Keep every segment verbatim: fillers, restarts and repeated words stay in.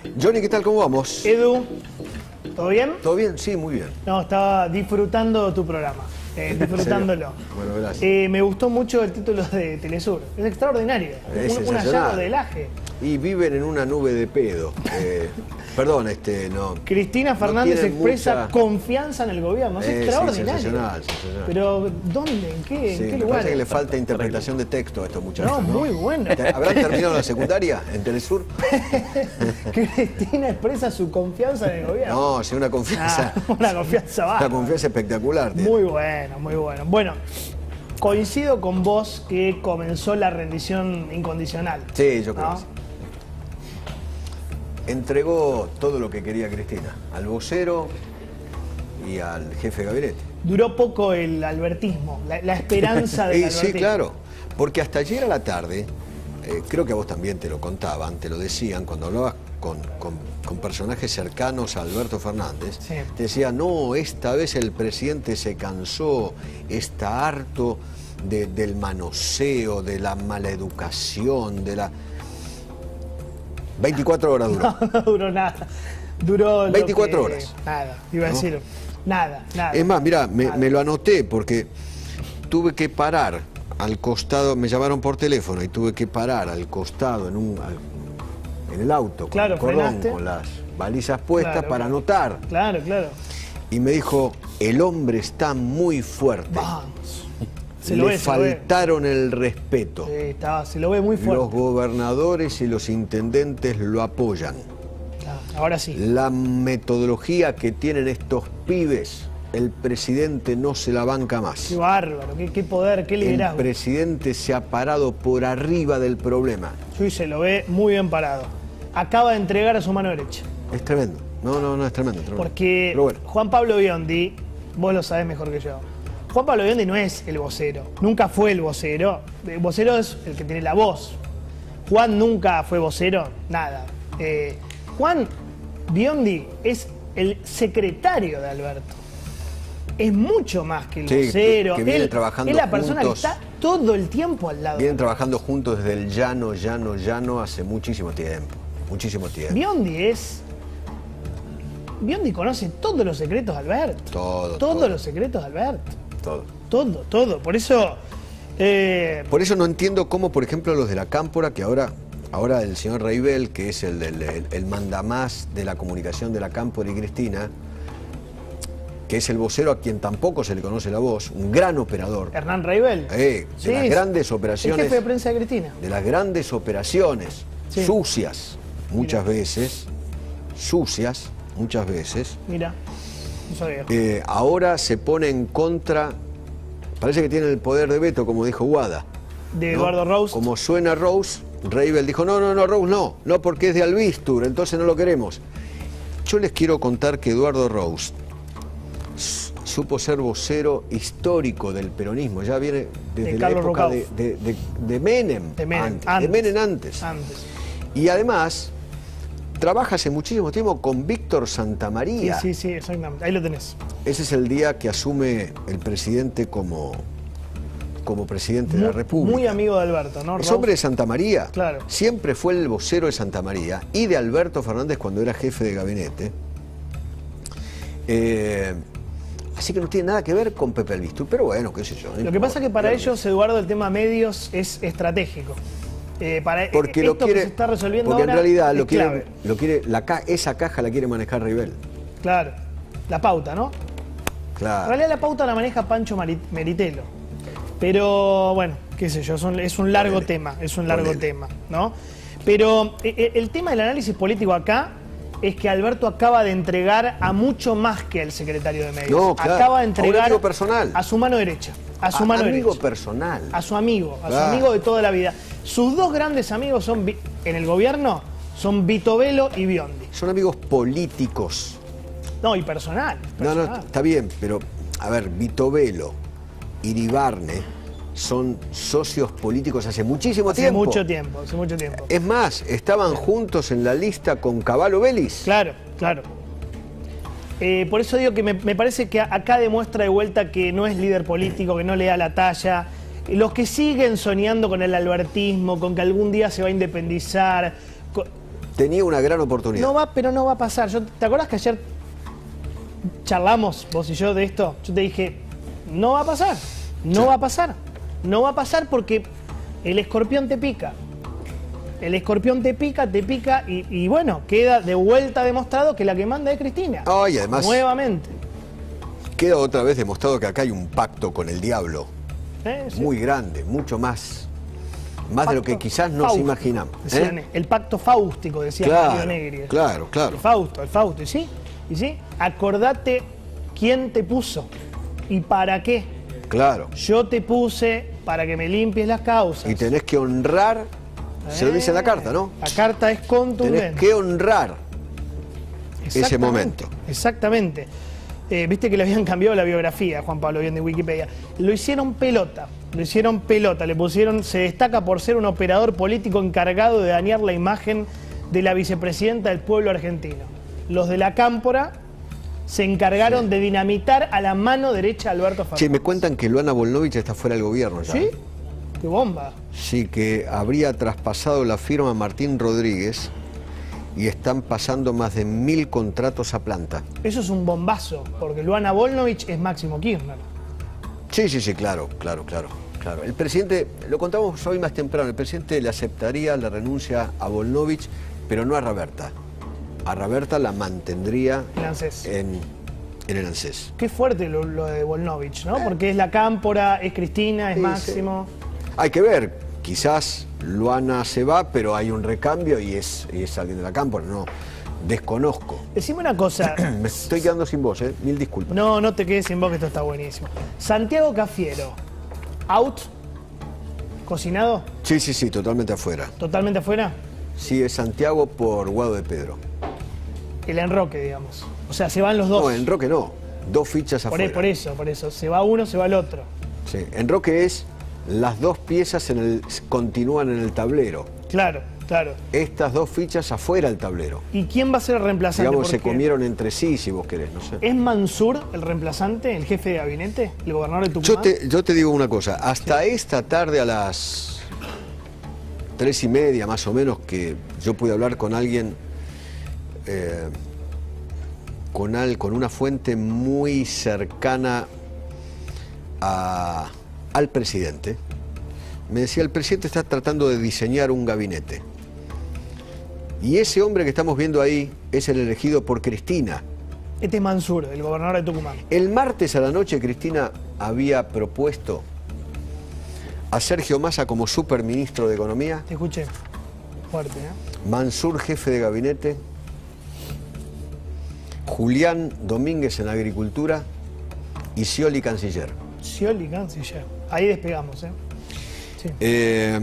Johnny, ¿qué tal? ¿Cómo vamos? Edu, ¿todo bien? ¿Todo bien? Sí, muy bien. No, estaba disfrutando tu programa, eh, disfrutándolo. Bueno, gracias. Eh, me gustó mucho el título de Telesur, es extraordinario, Es un, un hallazgo de Laje. Y viven en una nube de pedo. Eh, perdón, este, no. Cristina Fernández no expresa mucha... confianza en el gobierno, es eh, extraordinario. Sí, sensacional, sensacional. Pero, ¿dónde? ¿En qué, Sí, ¿en qué me lugar? parece que le falta interpretación de texto a estos muchachos. No, ¿no? muy bueno. ¿Habrán terminado la secundaria en Telesur? Cristina expresa su confianza en el gobierno. No, sí, una confianza. Ah, una confianza baja. Una confianza espectacular. Tío. Muy bueno, muy bueno. Bueno, coincido con vos que comenzó la rendición incondicional. Sí, yo creo ¿no? que sí. Entregó todo lo que quería Cristina, al vocero y al jefe de gabinete. Duró poco el albertismo, la, la esperanza del albertismo. Sí, claro, porque hasta ayer a la tarde, eh, creo que a vos también te lo contaban, te lo decían, cuando hablabas con, con, con personajes cercanos a Alberto Fernández, sí. te decían, no, esta vez el presidente se cansó, está harto de, del manoseo, de la mala educación, de la... veinticuatro horas duró. No, no duró nada. Duró veinticuatro que, horas. Nada, iba a ¿No? decir, nada, nada. Es más, mira, me, nada. me lo anoté porque tuve que parar al costado, me llamaron por teléfono y tuve que parar al costado en un al, en el auto con Claro, el cordón, frenaste. con las balizas puestas Claro, para claro. anotar. Claro, claro. Y me dijo, el hombre está muy fuerte. Vamos. Se lo Le ve, se lo ve. faltaron el respeto. Sí, estaba, se lo ve muy fuerte. Los gobernadores y los intendentes lo apoyan. Claro, ahora sí. La metodología que tienen estos pibes, el presidente no se la banca más. Qué bárbaro, qué, qué poder, qué El liderazgo. presidente se ha parado por arriba del problema. Sí, se lo ve muy bien parado. Acaba de entregar a su mano derecha. Es tremendo. No, no, no, es tremendo. tremendo. Porque Pero bueno, Juan Pablo Biondi, vos lo sabés mejor que yo, Juan Pablo Biondi no es el vocero, nunca fue el vocero. El vocero es el que tiene la voz. Juan nunca fue vocero, nada. Eh, Juan Biondi es el secretario de Alberto. Es mucho más que el Sí, vocero. que viene Él trabajando es la persona juntos. que está todo el tiempo al lado. vienen trabajando juntos desde el llano, llano, llano hace muchísimo tiempo. Muchísimo tiempo. Biondi es... Biondi conoce todos los secretos de Alberto. Todo, Todos todo. los secretos de Alberto. Todo. Todo, todo. Por eso... eh, Por eso no entiendo cómo, por ejemplo, los de la Cámpora, que ahora, ahora el señor Reibel, que es el, el, el, el mandamás de la comunicación de la Cámpora y Cristina, que es el vocero a quien tampoco se le conoce la voz, un gran operador. Hernán Reibel. Eh, de Sí, las es grandes el operaciones. jefe de prensa de Cristina. De las grandes operaciones, Sí. sucias, muchas veces, sucias, muchas veces, Mira, no sabía. eh, ahora se pone en contra, parece que tiene el poder de veto, como dijo Guada. De ¿no? Eduardo Rose. Como suena Rose, Reibel dijo, no, no, no, Rose no, no porque es de Albistur, entonces no lo queremos. Yo les quiero contar que Eduardo Rose supo ser vocero histórico del peronismo, ya viene desde De la Carlos época de, Rucauf. de, de, de Menem, De Menem, antes, antes. de Menem antes. Antes. Y además, trabaja hace muchísimo tiempo con Víctor Sí, Santamaría. sí, sí, exactamente. Ahí lo tenés. Ese es el día que asume el presidente como, como presidente de la Muy, República. muy amigo de Alberto, ¿no? Es Rose? hombre de Santa María. Claro. Siempre fue el vocero de Santa María y de Alberto Fernández cuando era jefe de gabinete. Eh, así que no tiene nada que ver con Pepe Albistur, pero bueno, qué sé yo. no Lo que importa. pasa es que para ellos, Eduardo, el tema medios es estratégico. Eh, para Porque esto lo quiere, que se está resolviendo porque ahora en realidad es lo quiere, clave. lo quiere, la ca- esa caja la quiere manejar Reibel. Claro. La pauta, ¿no? En Claro. realidad la pauta la maneja Pancho Mari- Meritelo. Pero bueno, qué sé yo, son- es un largo Ponele. tema, es un largo Ponele. tema, ¿no? Pero eh, eh, el tema del análisis político acá es que Alberto acaba de entregar a mucho más que el secretario de medios. No, claro, acaba de a un entregar amigo personal. a su mano derecha, a su A- mano amigo derecha, personal. a su amigo, a Claro. su amigo de toda la vida. Sus dos grandes amigos son Vi- en el gobierno son Vito Velo y Biondi. Son amigos políticos. No, y personal. No, no, personal. está bien, pero a ver, Vito Velo, Iribarne son socios políticos hace muchísimo Hace tiempo. mucho tiempo, hace mucho tiempo. Es más, estaban juntos en la lista con Caballo Vélez. Claro, claro. Eh, por eso digo que me, me parece que acá demuestra de vuelta que no es líder político, que no le da la talla. Los que siguen soñando con el albertismo, con que algún día se va a independizar, con- Tenía una gran oportunidad. No va, pero no va a pasar. Yo, ¿te acuerdas que ayer charlamos vos y yo de esto? Yo te dije, no va a pasar, no sí. va a pasar. No va a pasar porque el escorpión te pica. El escorpión te pica, te pica y, y bueno, queda de vuelta demostrado que la que manda es Cristina. Oh, y además, nuevamente. Queda otra vez demostrado que acá hay un pacto con el diablo. ¿Eh? Sí. Muy grande, mucho más. Más pacto de lo que quizás nos faustico, imaginamos. Decían, ¿eh? El pacto fáustico, decía claro, Mario Negri. Claro, claro. El Fausto, el Fausto, ¿y sí? ¿Y sí? Acordate quién te puso y para qué. Claro. Yo te puse para que me limpies las causas. Y tenés que honrar, eh, se lo dice en la carta, ¿no? La carta es contundente. Tenés que honrar ese momento. Exactamente. Eh, Viste que le habían cambiado la biografía, Juan Pablo, bien de Wikipedia. Lo hicieron pelota, lo hicieron pelota, le pusieron, se destaca por ser un operador político encargado de dañar la imagen de la vicepresidenta del pueblo argentino. Los de la Cámpora se encargaron sí. de dinamitar a la mano derecha a Alberto Fernández. Sí, me cuentan que Luana Volnovich está fuera del gobierno ya. ¿Sí? ¡Qué bomba! Sí, que habría traspasado la firma a Martín Rodríguez y están pasando más de mil contratos a planta. Eso es un bombazo, porque Luana Volnovich es Máximo Kirchner. Sí, sí, sí, claro, claro, claro, claro. El presidente, lo contamos hoy más temprano, el presidente le aceptaría la renuncia a Volnovich, pero no a Raberta. A Raberta la mantendría el ANSES. En, en el ANSES. Qué fuerte lo, lo de Volnovich, ¿no? Porque es la Cámpora, es Cristina, es sí, Máximo. Sí. Hay que ver, quizás Luana se va, pero hay un recambio y es, y es alguien de la Cámpora, no, desconozco. Decime una cosa. Me estoy quedando sin voz, ¿eh? Mil disculpas. No, no te quedes sin voz, que esto está buenísimo. Santiago Cafiero, ¿out? ¿Cocinado? Sí, sí, sí, totalmente afuera. ¿Totalmente afuera? Sí, es Santiago por Guado de Pedro. El enroque, digamos. O sea, se van los dos. No, enroque no. Dos fichas por afuera. Por eso, por eso. Se va uno, se va el otro. Sí, enroque es las dos piezas en el, continúan en el tablero. Claro, claro. Estas dos fichas afuera del tablero. ¿Y quién va a ser el reemplazante? Digamos, se comieron entre sí, si vos querés, no sé. ¿Es Mansur el reemplazante, el jefe de gabinete, el gobernador de Tucumán? Yo te, yo te digo una cosa. Hasta sí. esta tarde a las tres y media, más o menos, que yo pude hablar con alguien... Eh, con, al, con una fuente muy cercana a, al presidente, me decía, el presidente está tratando de diseñar un gabinete. Y ese hombre que estamos viendo ahí es el elegido por Cristina. Este es Mansur, el gobernador de Tucumán. El martes a la noche Cristina había propuesto a Sergio Massa como superministro de Economía. Te escuché. Fuerte, ¿eh? Mansur, jefe de gabinete. Julián Domínguez en Agricultura y Scioli canciller. Scioli canciller. Ahí despegamos, ¿eh? Sí. Eh,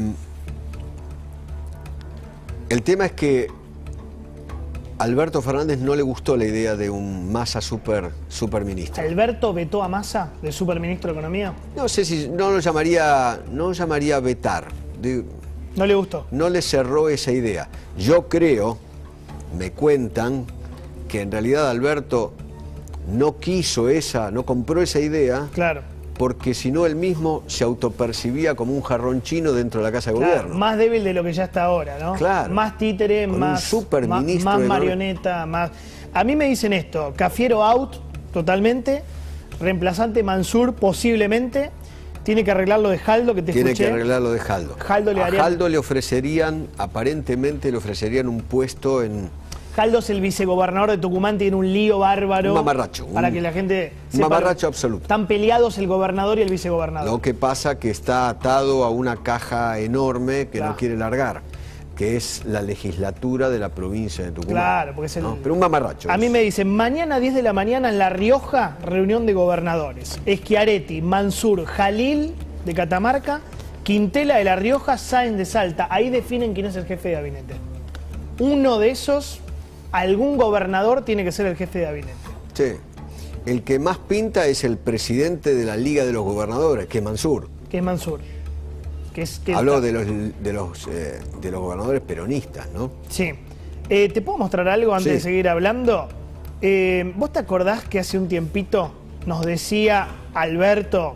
el tema es que Alberto Fernández no le gustó la idea de un Massa super, superministro. ¿Alberto vetó a Massa de superministro de Economía? No sé si no lo llamaría, no lo llamaría vetar. De, ¿No le gustó? No le cerró esa idea. Yo creo, me cuentan, que en realidad Alberto no quiso esa, no compró esa idea, claro, porque si no él mismo se autopercibía como un jarrón chino dentro de la Casa de claro, Gobierno. Más débil de lo que ya está ahora, ¿no? Claro. Más títere, Con más, un superministro más, más de marioneta, más... A mí me dicen esto, Cafiero out totalmente, reemplazante Mansur posiblemente, tiene que arreglar lo de Jaldo, que te Tiene escuché. que arreglar lo de Jaldo. Jaldo le A harían... Jaldo le ofrecerían, aparentemente le ofrecerían un puesto en... Jaldo es el vicegobernador de Tucumán, tiene un lío bárbaro. Un mamarracho. Para un, que la gente Un sepa, mamarracho absoluto. Están peleados el gobernador y el vicegobernador. Lo que pasa que está atado a una caja enorme que claro. no quiere largar, que es la legislatura de la provincia de Tucumán. Claro, porque es el... ¿no? Pero un mamarracho. A es. mí me dicen, mañana diez de la mañana en La Rioja, reunión de gobernadores. Schiaretti, Mansur, Jalil de Catamarca, Quintela de La Rioja, Sáenz de Salta. Ahí definen quién es el jefe de gabinete. Uno de esos... Algún gobernador tiene que ser el jefe de gabinete. Sí. El que más pinta es el presidente de la Liga de los Gobernadores, que es Mansur. Que es Mansur. Que es, que Habló está... de los, de, los, eh, de los gobernadores peronistas, ¿no? Sí. Eh, ¿Te puedo mostrar algo antes sí. de seguir hablando? Eh, ¿Vos te acordás que hace un tiempito nos decía Alberto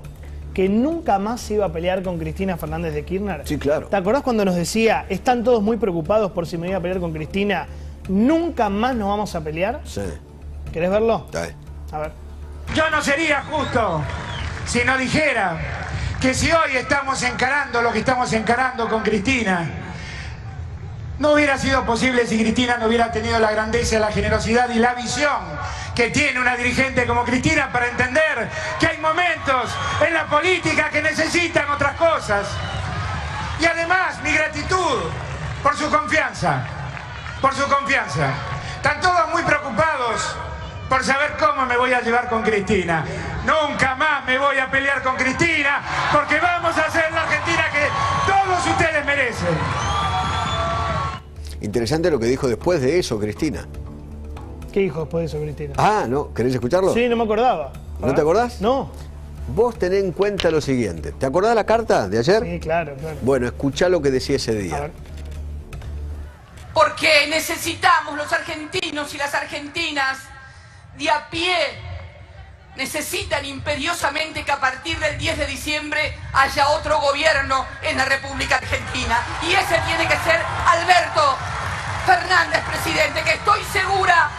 que nunca más se iba a pelear con Cristina Fernández de Kirchner? Sí, claro. ¿Te acordás cuando nos decía, están todos muy preocupados por si me iba a pelear con Cristina? ¿Nunca más nos vamos a pelear? Sí. ¿Querés verlo? Dale. A ver. Yo no sería justo si no dijera que si hoy estamos encarando lo que estamos encarando con Cristina, no hubiera sido posible si Cristina no hubiera tenido la grandeza, la generosidad y la visión que tiene una dirigente como Cristina para entender que hay momentos en la política que necesitan otras cosas. Y además, mi gratitud por su confianza, por su confianza. Están todos muy preocupados por saber cómo me voy a llevar con Cristina. Nunca más me voy a pelear con Cristina, porque vamos a hacer la Argentina que todos ustedes merecen. Interesante lo que dijo después de eso, Cristina. ¿Qué dijo después de eso, Cristina? Ah, ¿no? ¿Querés escucharlo? Sí, no me acordaba. ¿No te acordás? No. Vos tenés en cuenta lo siguiente. ¿Te acordás la carta de ayer? Sí, claro, claro. Bueno, escuchá lo que decía ese A día. ver. Porque necesitamos los argentinos y las argentinas de a pie, necesitan imperiosamente que a partir del diez de diciembre haya otro gobierno en la República Argentina. Y ese tiene que ser Alberto Fernández, presidente, que estoy segura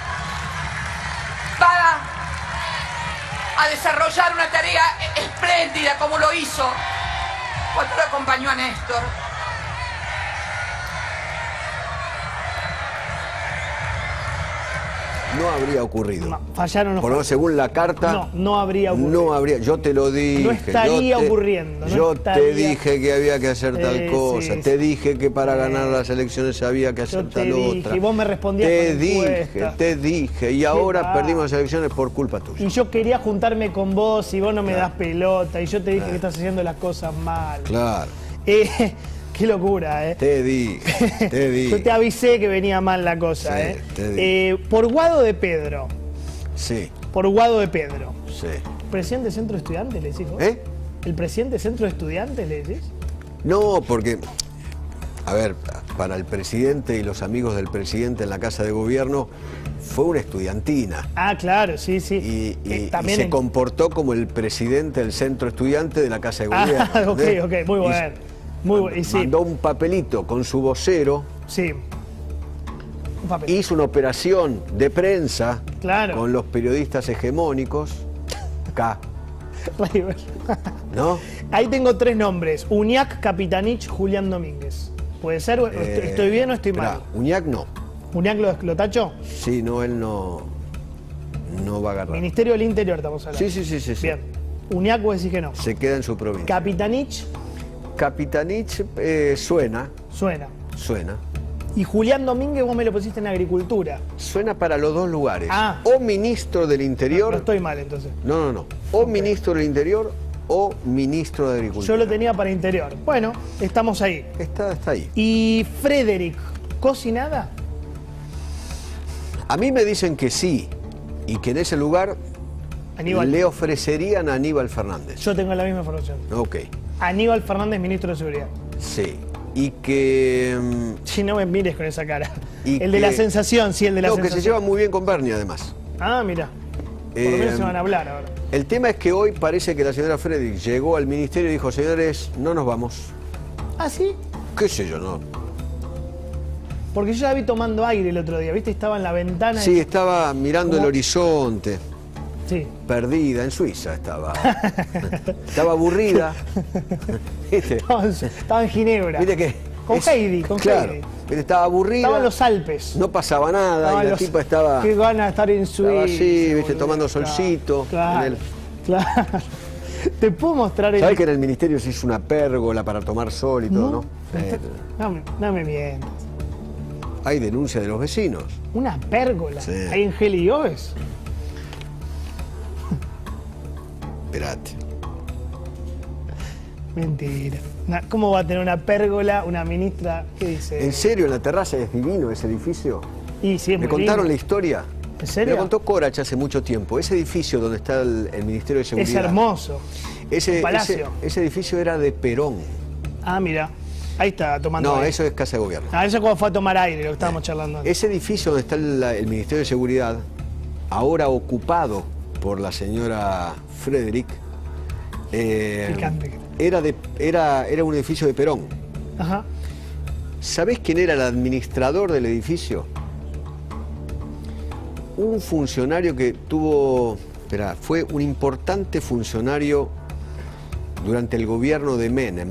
va a desarrollar una tarea espléndida como lo hizo cuando lo acompañó a Néstor. No habría ocurrido. No, fallaron los Por lo menos según la carta. No, no habría ocurrido. No habría. Yo te lo dije. No estaría yo te, ocurriendo. No yo estaría. te dije que había que hacer tal Eh, cosa. sí, te sí. dije que para Eh, ganar las elecciones había que hacer yo te tal dije, otra. y vos me respondías Te con dije, encuestas. te dije. Y ahora va. perdimos las elecciones por culpa tuya. Y yo quería juntarme con vos y vos no me Claro. das pelota. Y yo te dije Claro. que estás haciendo las cosas mal. Claro. Eh, qué locura, ¿eh? Te dije. Te dije. Yo te avisé que venía mal la cosa, Sí, ¿eh? te dije. Eh, Por Guado de Pedro. Sí, Por Guado de Pedro. sí. ¿Presidente de Centro de Estudiantes, le decís vos? ¿Eh? ¿El presidente de Centro de Estudiantes, le decís? No, porque, a ver, para el presidente y los amigos del presidente en la Casa de Gobierno fue una estudiantina. Ah, claro, sí, sí. Y, y- Eh, y también se en- comportó como el presidente del centro estudiante de la Casa de Gobierno. Ah, ok, ¿entendés? ok, muy Y bueno. Muy bueno. Y sí, Mandó un papelito con su vocero, sí. Un papel. hizo una operación de prensa Claro. con los periodistas hegemónicos, acá, ¿no? Ahí tengo tres nombres. Uñac, Capitanich, Julián Domínguez. ¿Puede ser? ¿Estoy- Eh, ¿Estoy bien o estoy esperá, mal? Uñac no. ¿Uñac lo, lo tacho? Sí, no, él no, no va a agarrar. Ministerio del Interior estamos hablando. Sí, sí, sí, sí, sí. Bien. Uñac vos decís que no. Se queda en su provincia. Capitanich, Capitanich eh, suena, suena. suena. Y Julián Domínguez vos me lo pusiste en Agricultura. Suena para los dos lugares. Ah. O ministro del No, Interior. no estoy mal entonces. No, no, no. O ministro del Interior o ministro de Agricultura. Yo lo tenía para Interior. Bueno, estamos ahí. Está, está ahí. Y Frederick, ¿cocinada? A mí me dicen que sí. Y que en ese lugar Aníbal. le ofrecerían a Aníbal Fernández. Yo tengo la misma información. Ok. Aníbal Fernández, ministro de Seguridad. Sí. Y que. mm, Si no me mires con esa cara. Y el de que- la sensación, sí, el de la no, que sensación. se lleva muy bien con Bernie, además. Ah, mira. Por lo Eh, menos se van a hablar ahora. El tema es que hoy parece que la señora Frederick llegó al ministerio y dijo: señores, no nos vamos. Ah, sí. ¿Qué sé yo, no? Porque yo la vi tomando aire el otro día, ¿viste? Estaba en la ventana. Sí, y- estaba mirando ¿Cómo? el horizonte. Sí. Perdida, en Suiza estaba. Estaba aburrida. ¿Viste? Estaba en, estaba en Ginebra. ¿Viste que? Con es- Heidi, con claro, Heidi. ¿viste? Estaba aburrida. Estaba en los Alpes. No pasaba nada Estaba y en la los- tipa estaba. Qué ganas de estar en Suiza. Estaba así, viste, boludo. tomando solcito. Claro. en el- Claro. Te puedo mostrar el. ¿Sabes que en el ministerio se hizo una pérgola para tomar sol y todo, no? Eh, No, me- no me mientas. hay denuncia de los vecinos. Una pérgola. Sí. Ahí en Geli Oves. Esperate. Mentira. Una- ¿Cómo va a tener una pérgola una ministra? ¿Qué dice? ¿En serio en la terraza es divino ese edificio? Y sí, es Me muy contaron la lindo. historia. ¿En serio? Me lo contó Corach hace mucho tiempo. Ese edificio donde está el, el Ministerio de Es Seguridad. hermoso. Ese, Un palacio. ese, ese edificio era de Perón. Ah, mira. Ahí está tomando No, aire. eso es Casa de Gobierno. Ah, eso es cuando fue a tomar aire, lo que estábamos charlando antes. Ese edificio donde está el, el Ministerio de Seguridad, ahora ocupado por la señora Frederick, Eh, Picante. era, de, era, era un edificio de Perón. Ajá. ¿Sabés quién era el administrador del edificio? Un funcionario que tuvo... Espera, fue un importante funcionario durante el gobierno de Menem.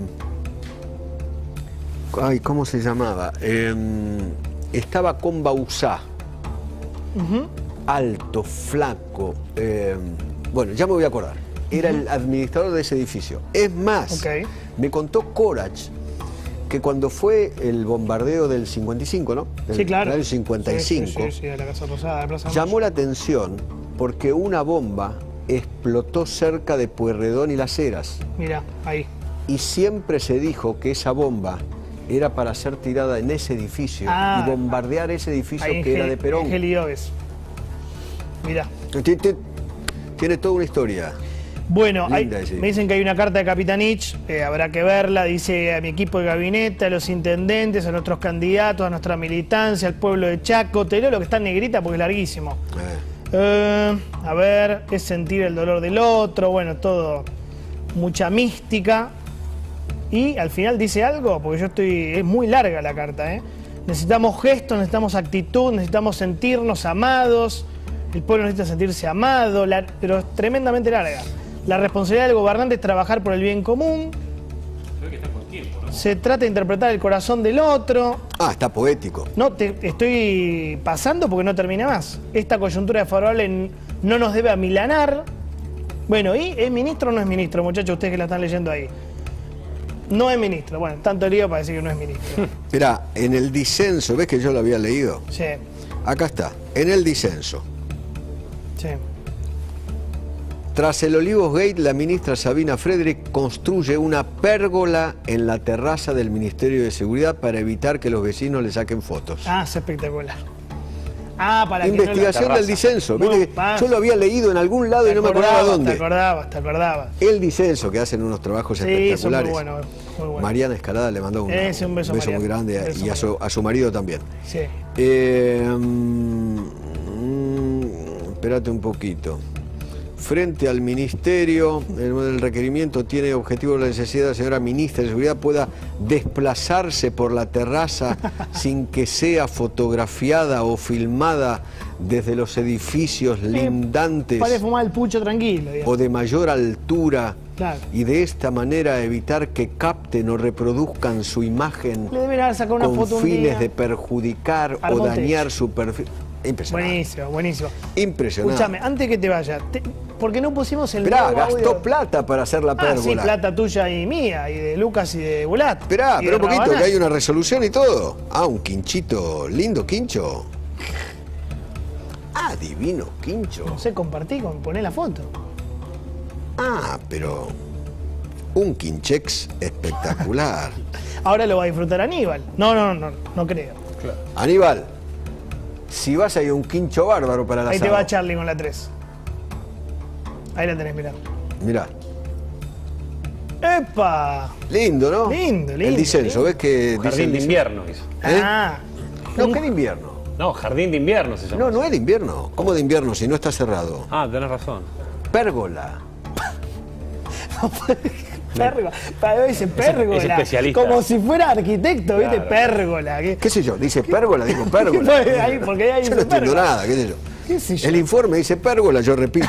Ay, ¿cómo se llamaba? Eh, estaba con Bauzá. Uh-huh. Alto, flaco. Eh, bueno, ya me voy a acordar. Era uh-huh. el administrador de ese edificio. Es más, okay. me contó Corach que cuando fue el bombardeo del cincuenta y cinco, ¿no? Del, sí, claro. Del cincuenta y cinco, sí, sí, sí, sí, de la Casa Rosada, de Plaza llamó Mayo. la atención porque una bomba explotó cerca de Pueyrredón y Las Heras. Mira, ahí. Y siempre se dijo que esa bomba era para ser tirada en ese edificio ah, y bombardear ese edificio ahí que era de Perón. Ángel y Oves. Mira. Tiene, tiene toda una historia. Bueno, hay, Linda, sí. me dicen que hay una carta de Capitanich, eh, habrá que verla, dice a mi equipo de gabinete, a los intendentes, a nuestros candidatos, a nuestra militancia, al pueblo de Chaco. Te leo lo que está en negrita porque es larguísimo. Eh. Eh, a ver, es sentir el dolor del otro, bueno, todo, mucha mística. Y al final dice algo, porque yo estoy, es muy larga la carta, ¿eh? Necesitamos gestos, necesitamos actitud, necesitamos sentirnos amados, el pueblo necesita sentirse amado, la, pero es tremendamente larga. La responsabilidad del gobernante es trabajar por el bien común. Creo que está con tiempo, ¿no? Se trata de interpretar el corazón del otro. Ah, está poético. No, te estoy pasando porque no termina más. Esta coyuntura desfavorable no nos debe amilanar. Bueno, ¿y es ministro o no es ministro, muchachos? Ustedes que la están leyendo ahí. No es ministro. Bueno, tanto lío para decir que no es ministro. Mirá, en el disenso, ¿ves que yo lo había leído? Sí. Acá está, en el disenso. Sí. Tras el Olivos Gate, la ministra Sabina Frederick construye una pérgola en la terraza del Ministerio de Seguridad para evitar que los vecinos le saquen fotos. Ah, es espectacular. Ah, para Investigación que no del disenso. No, ¿Viste? Yo lo había leído en algún lado y no me acordaba dónde. Te acordabas, te acordabas. El disenso, que hacen unos trabajos sí, espectaculares. Muy bueno, muy bueno. Mariana Escalada le mandó un, Ese, un beso, un beso muy Mariana. grande Beso, y a su, a su marido también. Sí. Eh, mm, espérate un poquito. Frente al Ministerio, el, el requerimiento tiene objetivo la necesidad de la señora ministra de Seguridad pueda desplazarse por la terraza sin que sea fotografiada o filmada desde los edificios lindantes Para fumar el pucho tranquilo, digamos. o de mayor altura. Claro. Y de esta manera evitar que capten o reproduzcan su imagen Le deben haber sacado una con foto un fines día. de perjudicar Al o Montes. dañar su perfil. Impresionante. Buenísimo, buenísimo. Impresionante. Escúchame, antes que te vayas, te, ¿por qué no pusimos el Esperá, nuevo gastó audio? plata para hacer la Ah, pérgola. sí, plata tuya y mía, y de Lucas y de Bulat. Esperá, y pero de un poquito, Rabanal. que hay una resolución y todo. Ah, un quinchito, lindo quincho. Ah, divino quincho. No sé, compartí, con, poné la foto. Ah, pero un quinchex espectacular. Ahora lo va a disfrutar Aníbal. No, no, no, no, no creo. Claro. Aníbal, si vas hay un quincho bárbaro para la Ahí te va Charlie con la tres. Ahí la tenés, mirá. Mirá. ¡Epa! Lindo, ¿no? Lindo, lindo, El disenso, lindo. ¿ves que dice Jardín el de disenso? invierno hizo. ¿Eh? Ah. No, un- ¿qué de invierno? No, jardín de invierno se llama. No, no es de invierno. ¿Cómo de invierno si no está cerrado? Ah, tenés razón. Pérgola. Pérgola. Para dice pérgola. es especialista. Como si fuera arquitecto, ¿viste? Claro. Pérgola. ¿Qué, ¿Qué sé yo? Dice pérgola, digo pérgola. Ahí, porque ahí Yo dice no entiendo pérgola. nada, qué sé yo. ¿Qué sé yo? El informe dice pérgola, yo repito.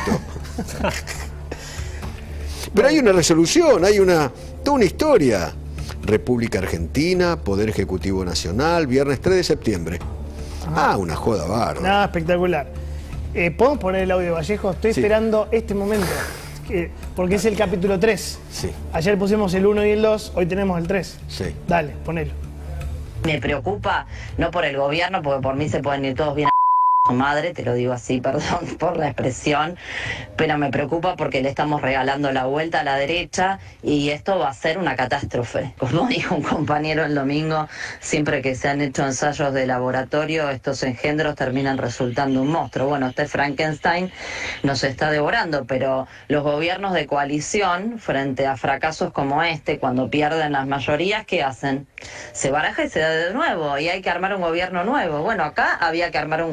Pero hay una resolución, hay una toda una historia. República Argentina, Poder Ejecutivo Nacional, viernes tres de septiembre. Ah, una joda bárbara. Nada, espectacular. Eh, ¿Podemos poner el audio de Vallejo? Estoy Sí. esperando este momento. que- porque es el capítulo tres. Sí, Ayer pusimos el uno y el dos, hoy tenemos el tres. sí. Dale, ponelo. Me preocupa, no por el gobierno, porque por mí se pueden ir todos bien a su madre, te lo digo así, perdón por la expresión, pero me preocupa porque le estamos regalando la vuelta a la derecha y esto va a ser una catástrofe. Como dijo un compañero el domingo, siempre que se han hecho ensayos de laboratorio, estos engendros terminan resultando un monstruo. Bueno, este Frankenstein nos está devorando, pero los gobiernos de coalición, frente a fracasos como este, cuando pierden las mayorías, ¿qué hacen? Se baraja y se da de nuevo, y hay que armar un gobierno nuevo. Bueno, acá había que armar un gobierno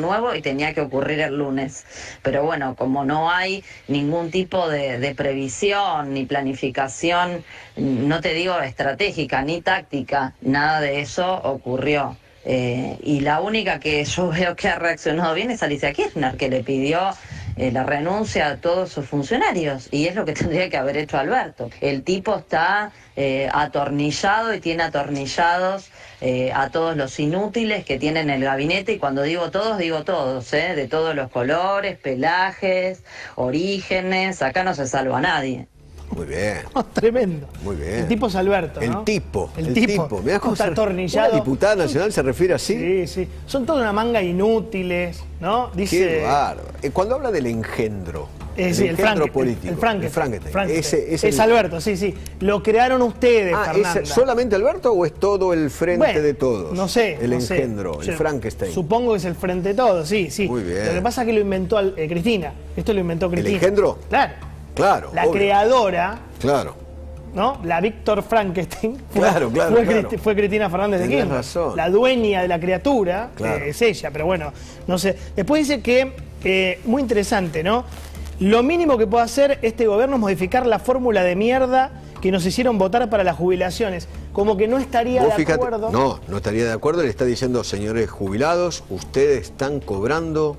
nuevo y tenía que ocurrir el lunes. Pero bueno, como no hay ningún tipo de, de previsión ni planificación, no te digo estratégica ni táctica, nada de eso ocurrió. Eh, y la única que yo veo que ha reaccionado bien es Alicia Kirchner, que le pidió eh, la renuncia a todos sus funcionarios, y es lo que tendría que haber hecho Alberto. El tipo está eh, atornillado y tiene atornillados eh, a todos los inútiles que tienen el gabinete, y cuando digo todos, digo todos, ¿eh? De todos los colores, pelajes, orígenes, acá no se salva a nadie. Muy bien. Oh, tremendo. Muy bien. El tipo es Alberto, ¿no? El tipo. El, el tipo. tipo. Mirá cómo está se- atornillado. ¿Una diputada nacional se refiere así? Sí, sí. Son toda una manga inútiles, ¿no? Dice. Qué bárbaro. Eh, Cuando habla del engendro, Eh, el sí, el engendro Frankenstein, político, el Frankenstein, el Frankenstein, Frankenstein. ese- es ese- Alberto, sí, sí. Lo crearon ustedes, Ah, Fernanda. ¿es solamente Alberto o es todo el frente Bueno, de todos? No sé. El no sé. engendro, el Yo Frankenstein. Supongo que es el frente de todos, sí, sí. Muy bien. Lo que pasa es que lo inventó eh, Cristina. Esto lo inventó Cristina. engendro? Claro. Claro. La obvio. creadora, Claro. ¿no? La Víctor Frankenstein fue, Claro, claro, fue, claro. Cristi- fue Cristina Fernández de Tenés Kirchner. razón. La dueña de la criatura Claro. eh, es ella, pero bueno, no sé. Después dice que, eh, muy interesante, ¿no? Lo mínimo que puede hacer este gobierno es modificar la fórmula de mierda que nos hicieron votar para las jubilaciones. Como que no estaría Vos de fíjate, acuerdo. no, no estaría de acuerdo, le está diciendo, señores jubilados, ustedes están cobrando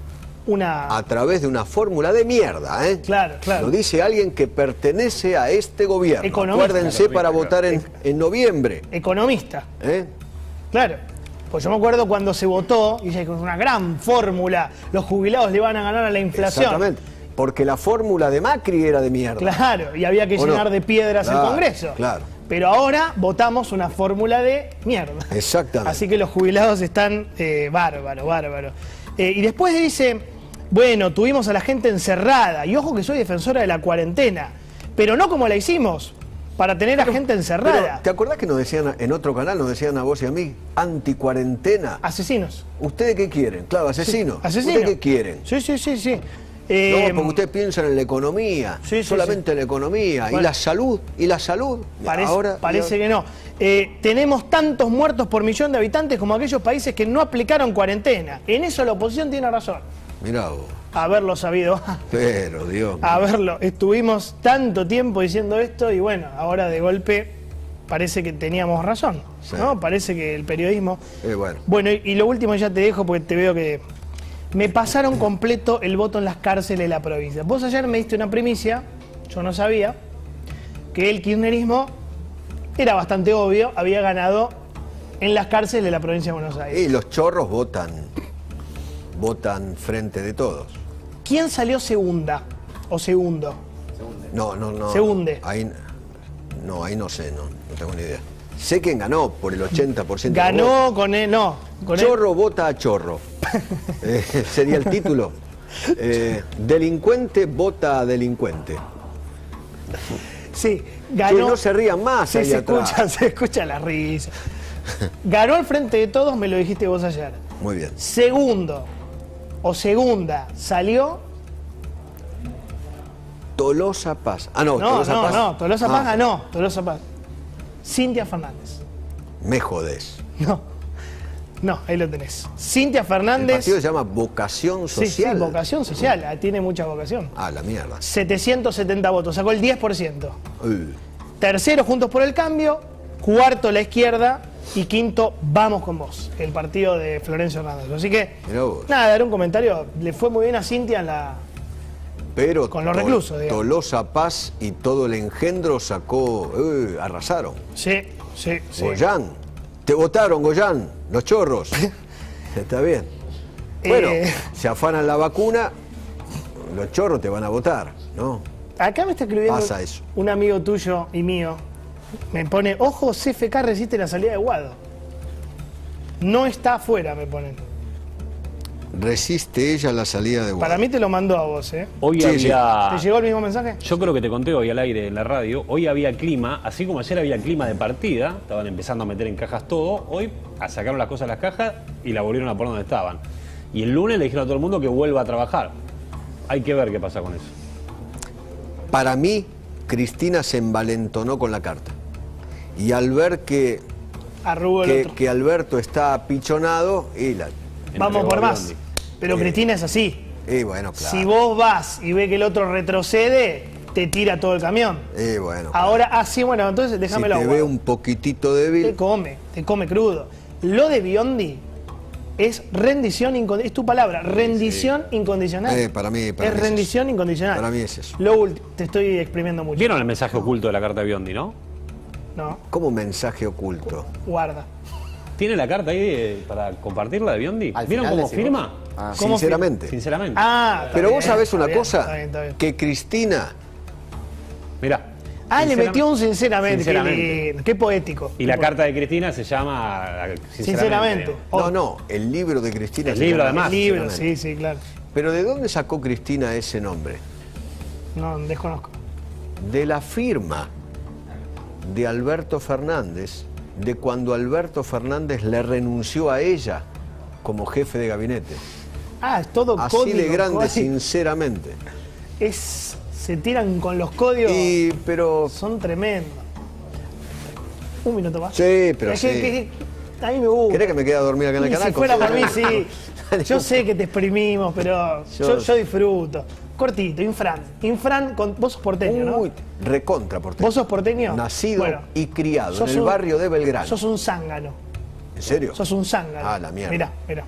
Una. a través de una fórmula de mierda, ¿eh? Claro, claro. Lo dice alguien que pertenece a este gobierno. Economista. Acuérdense para votar en, en noviembre, Economista. ¿eh? Claro. Pues yo me acuerdo cuando se votó, y dije, con una gran fórmula, los jubilados le van a ganar a la inflación. Exactamente. Porque la fórmula de Macri era de mierda. Claro, y había que ¿O no? llenar de piedras Claro, el Congreso. claro. Pero ahora votamos una fórmula de mierda. Exactamente. Así que los jubilados están eh, bárbaro, bárbaro. Eh, y después dice, bueno, tuvimos a la gente encerrada. Y ojo que soy defensora de la cuarentena. Pero no como la hicimos, para tener a gente Pero, encerrada. ¿te acordás que nos decían en otro canal, nos decían a vos y a mí, anticuarentena? Asesinos. ¿Ustedes qué quieren? Claro, asesinos. Asesinos. ¿Ustedes qué quieren? Sí, sí, sí, sí. Eh, No, porque ustedes piensan en la economía, Sí, sí, solamente sí. en la economía. Bueno. Y la salud, y la salud. Parece, Ahora, parece que no. Eh, tenemos tantos muertos por millón de habitantes como aquellos países que no aplicaron cuarentena. En eso la oposición tiene razón. Mirá vos, Haberlo sabido. pero Dios mío. Haberlo. Estuvimos tanto tiempo diciendo esto y bueno, ahora de golpe parece que teníamos razón. Sí. ¿No? Parece que el periodismo... Eh, bueno. Bueno, y, y lo último ya te dejo porque te veo que... Me pasaron completo el voto en las cárceles de la provincia. Vos ayer me diste una primicia, yo no sabía, que el kirchnerismo, era bastante obvio, había ganado en las cárceles de la provincia de Buenos Aires. Y los chorros votan, votan frente de todos. ¿Quién salió segunda o segundo? No, no, no. Se hunde. Ahí, no, ahí no sé, no, no tengo ni idea. Sé quién ganó por el ochenta por ciento. de Ganó con él, no. Con él. Chorro vota a chorro. Eh, sería el título. Eh, delincuente vota a delincuente. Sí, ganó. Que no se rían más Sí, ahí se atrás. escucha, se escucha la risa. Ganó al frente de todos, me lo dijiste vos ayer. Muy bien. Segundo o segunda salió. Tolosa Paz. Ah, no, No, Tolosa no, Paz. no, Tolosa Paz Ah, ganó. Tolosa Paz. Cintia Fernández. Me jodés. No, no, ahí lo tenés. Cintia El Fernández. partido se llama Vocación Sí, sí, Social. vocación social, ah, tiene mucha vocación. Ah, la mierda. setecientos setenta votos, sacó el diez por ciento. Uy. Tercero, Juntos por el Cambio. Cuarto, la izquierda. Y quinto, Vamos con Vos, el partido de Florencio Hernández. Así que, Mirá vos. nada, era un comentario. Le fue muy bien a Cintia en la... Pero Con los Tol- reclusos, digamos. Tolosa Paz y todo el engendro sacó. Uy, arrasaron. Sí, sí, sí. Goyán. Te votaron, Goyán. Los chorros. Está bien. Bueno, Eh. se afanan la vacuna, los chorros te van a votar, ¿no? Acá me está escribiendo Pasa eso. un amigo tuyo y mío. Me pone, ojo, C F K resiste la salida de Guado. No está afuera, me ponen. Resiste ella la salida de Guado. Para mí te lo mandó a vos, ¿eh? Hoy Sí, sí. había... ¿Te llegó el mismo mensaje? Yo creo que te conté hoy al aire en la radio, hoy había clima, así como ayer había clima de partida, estaban empezando a meter en cajas todo, hoy sacaron las cosas de las cajas y la volvieron a poner donde estaban. Y el lunes le dijeron a todo el mundo que vuelva a trabajar. Hay que ver qué pasa con eso. Para mí, Cristina se envalentonó con la carta. Y al ver que, Arrugó el que, otro. que Alberto está apichonado, y la, Vamos Entregó por a más. Biondi. Pero Eh, Cristina es así. Y bueno, claro. Si vos vas y ves que el otro retrocede, te tira todo el camión. Y bueno, Ahora, ah, sí, bueno, entonces si déjamelo. te ve un poquitito débil, Te come, te come crudo. Lo de Biondi es rendición incondicional. Es tu palabra, rendición incondicional. Eh, para mí- para es mí es rendición eso. incondicional. Para mí es eso. Lo último, te estoy exprimiendo mucho. ¿Vieron el mensaje oculto de la carta de Biondi, no? No, como mensaje oculto. guarda. ¿Tiene la carta ahí de- para compartirla de Biondi? Al ¿Vieron final cómo decimos- firma? Ah. ¿Cómo Sinceramente. Sinceramente. Ah, está Pero vos bien, sabés está una bien, cosa, está bien, está bien. que Cristina, Mirá. Ah, le Sinceramente- metió un sinceramente. Sinceramente. Qué, lindo, qué poético. Y la Qué carta de Cristina se llama Sinceramente. Sinceramente. digamos. Oh, no, no, el libro de Cristina. El se libro, llama además. libro, Sinceramente. sí, sí, claro. Pero ¿de dónde sacó Cristina ese nombre? No, desconozco. De la firma de Alberto Fernández, de cuando Alberto Fernández le renunció a ella como jefe de gabinete. Ah, es todo Así código. de grande, código. sinceramente. Es, se tiran con los códigos. Y, pero, Son tremendos. Un minuto más. sí, pero Es sí. que- que- que a mí me gusta. ¿Querés que me quede a dormir acá en el Y canal? si fuera por mí, sí. Dale. Yo sé que te exprimimos, pero yo, Yo- yo disfruto. Cortito, Infran. Infran, con, vos sos porteño, ¿no? Uy, recontra porteño. ¿Vos sos porteño? Nacido Bueno, y criado en sos el un- barrio de Belgrano. Sos un zángano. ¿En serio? Sos un zángano. Ah, la mierda. Mirá, mirá.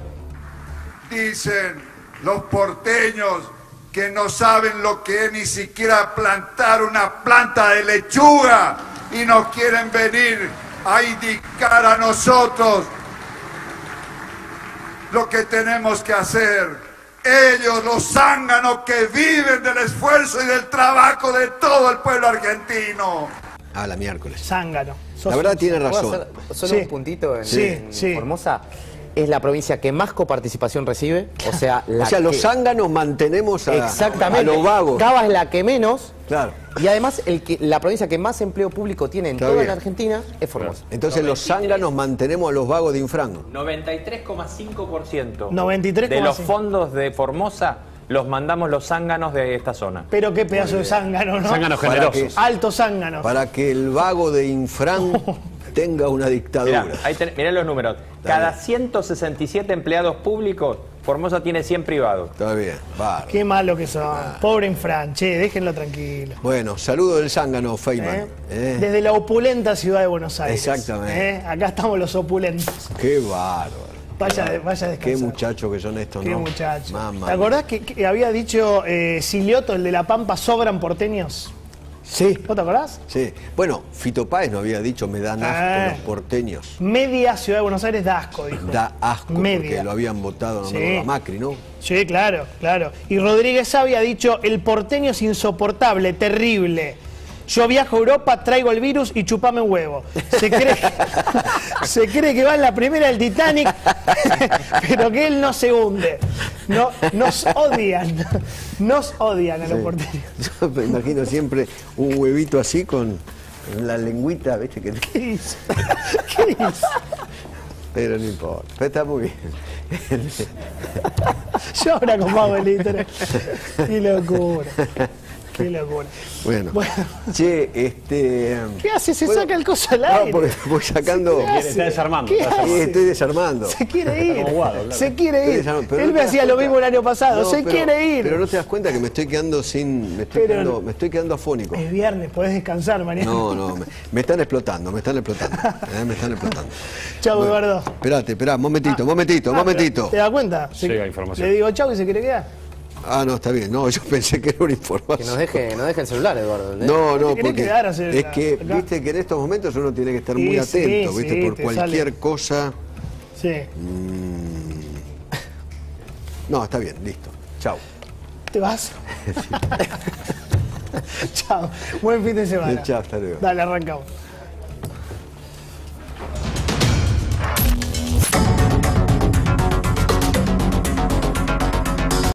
Dicen los porteños que no saben lo que es ni siquiera plantar una planta de lechuga y nos quieren venir a indicar a nosotros lo que tenemos que hacer. Ellos, los zánganos que viven del esfuerzo y del trabajo de todo el pueblo argentino. Ah, la miércoles. Zángano. Sos La verdad un tiene zángano. ¿Puedo razón. hacer solo Sí. un puntito en, Sí, en sí. Formosa? Es la provincia que más coparticipación recibe. O sea, la O sea, los que- zánganos mantenemos a, Exactamente. a los vagos. Cava es la que menos. Claro. Y además, el que, la provincia que más empleo público tiene en Está toda bien. la Argentina es Formosa. Entonces los zánganos mantenemos a los vagos de Infran. noventa y tres coma cinco por ciento noventa y tres de coma los cinco. fondos de Formosa los mandamos los zánganos de esta zona. Pero qué pedazo de zángano, ¿no? Zánganos Para generosos. que- Alto zángano. Para que el vago de Infran tenga una dictadura. Mirá, ahí ten- mirá los números. Cada ciento sesenta y siete empleados públicos, Formosa tiene cien privados. Está bien, bárbaro. Qué malo que son. Ah. Pobre Infran, che, déjenlo tranquilo. Bueno, saludo del zángano, Feynman. ¿eh? ¿Eh? Desde la opulenta ciudad de Buenos Aires. Exactamente. ¿eh? Acá estamos los opulentos. Qué bárbaro. Vaya, vaya a descansar. Qué muchachos que son estos, Qué ¿no? muchacho. Mamá ¿Te acordás que, que había dicho eh, Silioto, el de La Pampa, sobran porteños? Sí, ¿No te acordás? sí. Bueno, Fito Páez nos había dicho, me dan asco Ah. los porteños. Media ciudad de Buenos Aires da asco, dijo. Da asco Media. porque lo habían votado, no Sí. me acuerdo, a Macri, ¿no? Sí, claro, claro. Y Rodríguez había dicho, el porteño es insoportable, terrible. Yo viajo a Europa, traigo el virus y chupame un huevo. Se cree, se cree que va en la primera del Titanic, pero que él no se hunde. No, nos odian, nos odian a los Sí. porteños. Yo me imagino siempre un huevito así con la lengüita, ¿viste? Que... ¿Qué hizo? ¿Qué hizo? Pero no importa, pero está muy bien. Yo ahora con Mago de Litre. Qué locura. Qué locura. Bueno, Bueno. che, este... ¿Qué hace? Se Bueno, saca el coso al no, aire. porque voy sacando... ¿Qué hace? Está desarmando, ¿Qué está Sí, hace? estoy desarmando. Se quiere ir. como Guado, claro. Se quiere Estoy ir. desarmando, pero Él no me te das hacía lo cuenta. mismo el año pasado. No, se pero- quiere ir. Pero no te das cuenta que me estoy quedando sin... Me estoy, Pero- quedando, me estoy quedando afónico. Es viernes, podés descansar, Mariano. No, no, me, me están explotando, me están explotando. eh, me están explotando. Chau, Bueno, Eduardo. Esperate, esperá, momentito, momentito, Ah, pero, momentito. ¿te das cuenta? Se- Llega información. Le digo chau y se quiere quedar. Ah, no, está bien. No, yo pensé que era una información. Que nos deje, nos deje el celular, Eduardo. ¿eh? No, no, ¿Te querés porque quedar a hacer es la- que, acá? viste que en estos momentos uno tiene que estar Sí, muy sí, atento, viste, sí, por te cualquier sale. cosa. Sí. No, está bien, listo. Chau. ¿Te vas? Chao. Buen fin de semana. Chao, hasta luego. Dale, arrancamos.